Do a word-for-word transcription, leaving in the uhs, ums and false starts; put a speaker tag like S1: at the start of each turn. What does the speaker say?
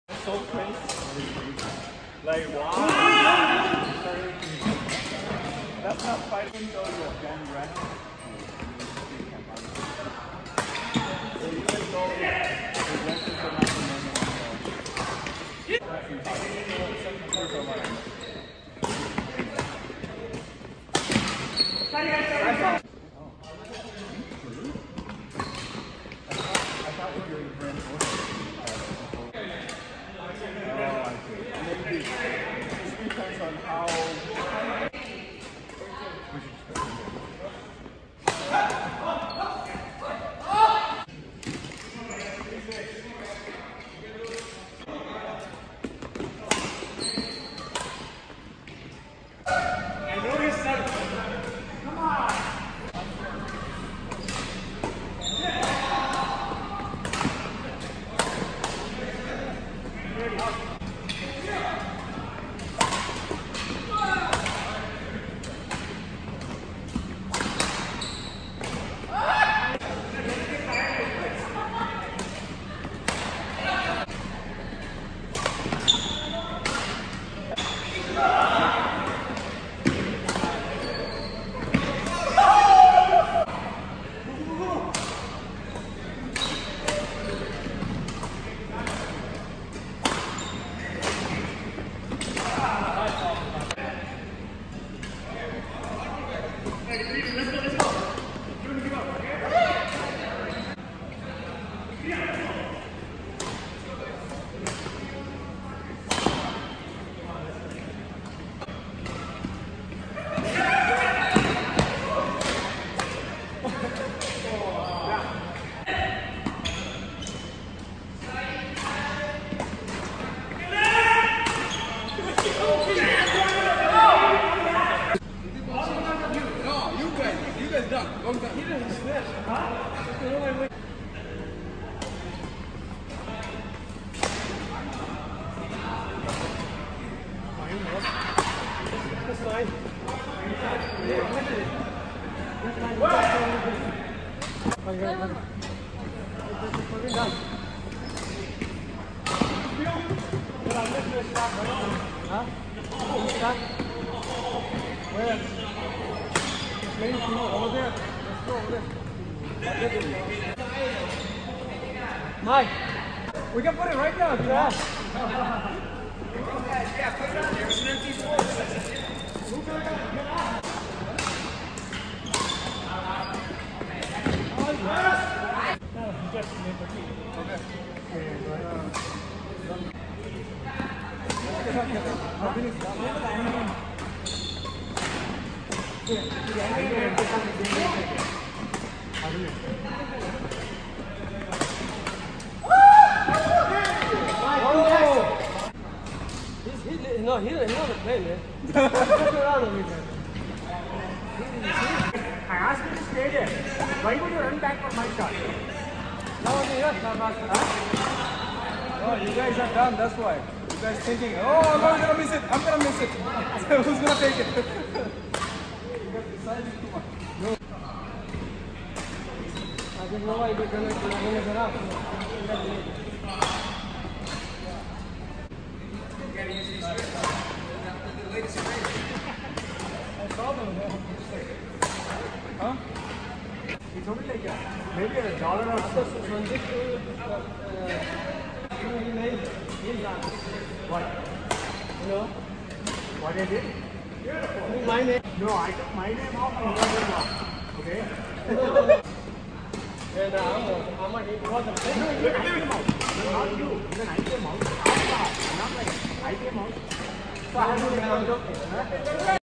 S1: So crazy. Like, wow. That's not fighting though, you're again, right? So even though the wrestlers are not the normal. I thought we were in grand order. Maybe it depends on how. I know you said it. Come on. Huh? Start. Where? Maybe over there. Let's go over there. Mike, we can put it right down. Yeah. Yeah, put it on there. It's an empty floor. No, he doesn't play, man. I asked him to stay there. Why would you run back for my shot? No, huh? Oh, you guys are done, that's why. You guys thinking, oh, I'm gonna miss it, I'm gonna miss it. So who's gonna take it? You guys decided too much. No. I didn't know why you're gonna bring it up. Huh? He told me like uh, maybe a dollar or so. What? You know? What I did? My name? No, I took my name off and your name off. Okay? Yeah, no, I'm not even out. Not you. Even I came out. Not like I came out. So I have to